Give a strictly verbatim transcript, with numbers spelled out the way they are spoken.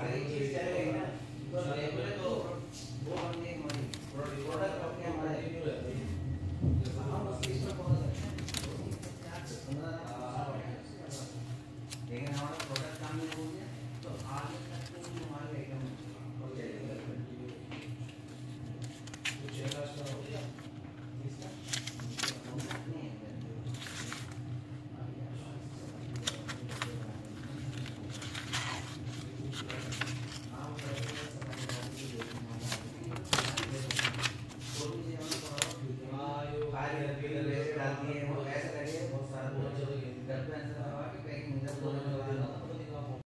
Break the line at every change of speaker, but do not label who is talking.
सारी चीज चलेगी ना, तो रेगुलर तो वो हमने हमारी प्रोडक्ट अपने हमारे हम उस चीज में बहुत अच्छा है, लेकिन हमारा प्रोडक्ट काम नहीं हो गया तो आगे तक तो हमारे आइटम हो जाएगा कुछ ऐसा हो गया इसका नहीं है। डालती है वो ऐसा